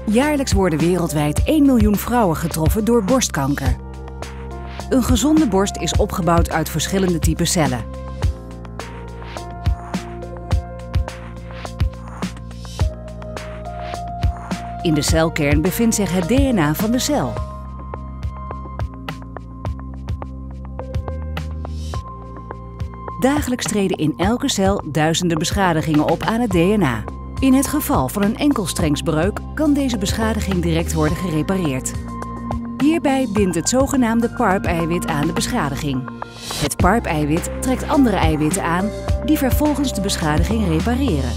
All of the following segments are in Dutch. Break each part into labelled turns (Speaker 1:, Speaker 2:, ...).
Speaker 1: Jaarlijks worden wereldwijd 1 miljoen vrouwen getroffen door borstkanker. Een gezonde borst is opgebouwd uit verschillende typen cellen. In de celkern bevindt zich het DNA van de cel. Dagelijks treden in elke cel duizenden beschadigingen op aan het DNA. In het geval van een enkelstrengsbreuk kan deze beschadiging direct worden gerepareerd. Hierbij bindt het zogenaamde PARP-eiwit aan de beschadiging. Het PARP-eiwit trekt andere eiwitten aan die vervolgens de beschadiging repareren.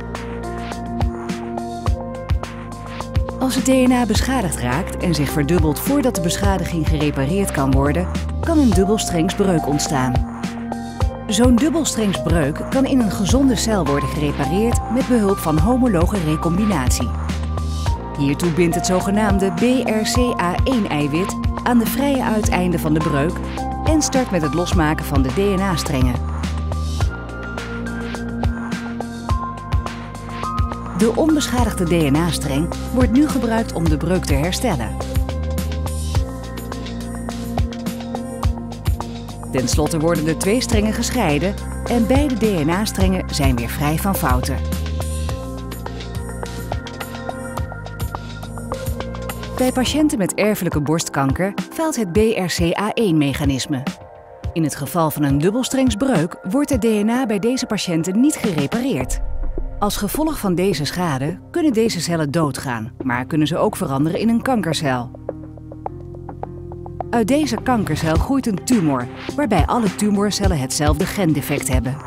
Speaker 1: Als het DNA beschadigd raakt en zich verdubbelt voordat de beschadiging gerepareerd kan worden, kan een dubbelstrengsbreuk ontstaan. Zo'n dubbelstrengsbreuk kan in een gezonde cel worden gerepareerd met behulp van homologe recombinatie. Hiertoe bindt het zogenaamde BRCA1-eiwit aan de vrije uiteinden van de breuk en start met het losmaken van de DNA-strengen. De onbeschadigde DNA-streng wordt nu gebruikt om de breuk te herstellen. Ten slotte worden de twee strengen gescheiden en beide DNA-strengen zijn weer vrij van fouten. Bij patiënten met erfelijke borstkanker faalt het BRCA1-mechanisme. In het geval van een dubbelstrengsbreuk wordt het DNA bij deze patiënten niet gerepareerd. Als gevolg van deze schade kunnen deze cellen doodgaan, maar kunnen ze ook veranderen in een kankercel. Uit deze kankercel groeit een tumor, waarbij alle tumorcellen hetzelfde gendefect hebben.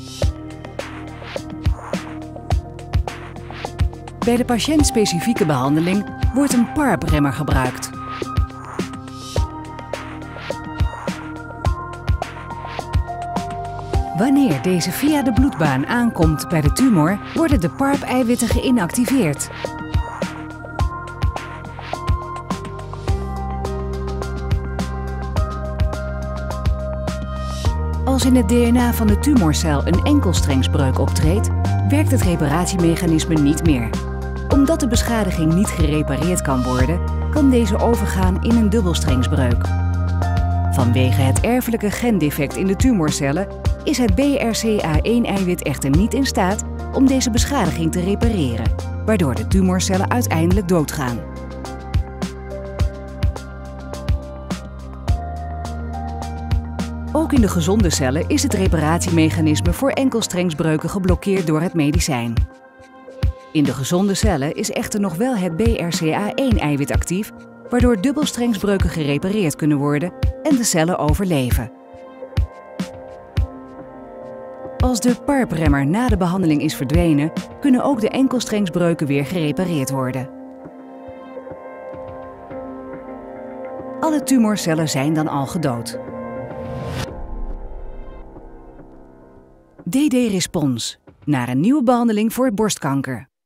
Speaker 1: Bij de patiëntspecifieke behandeling wordt een PARP-remmer gebruikt. Wanneer deze via de bloedbaan aankomt bij de tumor, worden de PARP-eiwitten geïnactiveerd. Als in het DNA van de tumorcel een enkelstrengsbreuk optreedt, werkt het reparatiemechanisme niet meer. Omdat de beschadiging niet gerepareerd kan worden, kan deze overgaan in een dubbelstrengsbreuk. Vanwege het erfelijke gendefect in de tumorcellen is het BRCA1-eiwit echter niet in staat om deze beschadiging te repareren, waardoor de tumorcellen uiteindelijk doodgaan. Ook in de gezonde cellen is het reparatiemechanisme voor enkelstrengsbreuken geblokkeerd door het medicijn. In de gezonde cellen is echter nog wel het BRCA1-eiwit actief, waardoor dubbelstrengsbreuken gerepareerd kunnen worden en de cellen overleven. Als de PARP-remmer na de behandeling is verdwenen, kunnen ook de enkelstrengsbreuken weer gerepareerd worden. Alle tumorcellen zijn dan al gedood. DD Respons, naar een nieuwe behandeling voor borstkanker.